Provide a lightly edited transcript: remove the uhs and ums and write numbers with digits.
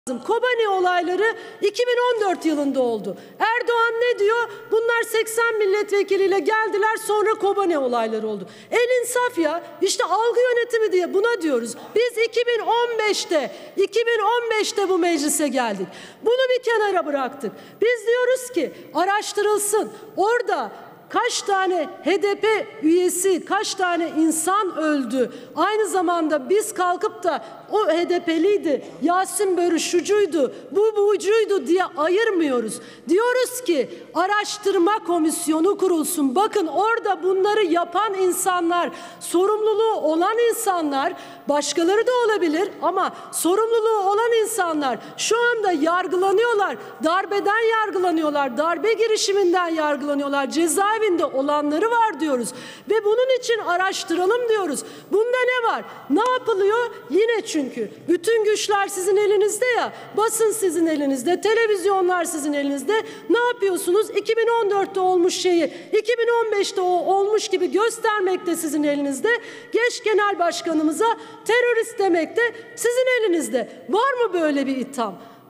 Kobani olayları 2014 yılında oldu. Erdoğan ne diyor? Bunlar 80 milletvekiliyle geldiler, sonra Kobani olayları oldu. El insaf ya. İşte algı yönetimi diye buna diyoruz. Biz 2015'te bu meclise geldik. Bunu bir kenara bıraktık. Biz diyoruz ki araştırılsın. Orada kaç tane HDP üyesi, kaç tane insan öldü? Aynı zamanda biz kalkıp da o HDP'liydi, Yasin Börü şucuydu, bu bucuydu diye ayırmıyoruz. Diyoruz ki araştırma komisyonu kurulsun. Bakın orada bunları yapan insanlar, sorumluluğu olan insanlar, başkaları da olabilir ama sorumluluğu olan insanlar şu anda yargılanıyorlar. Darbeden yargılanıyorlar, darbe girişiminden yargılanıyorlar, cezaevinde olanları var diyoruz. Ve bunun için araştıralım diyoruz. Bunda ne var? Ne yapılıyor? Yine çünkü bütün güçler sizin elinizde ya, basın sizin elinizde, televizyonlar sizin elinizde. Ne yapıyorsunuz? 2014'te olmuş şeyi 2015'te olmuş gibi göstermek de sizin elinizde. Geç genel başkanımıza terörist demek de sizin elinizde. Var mı böyle bir itham?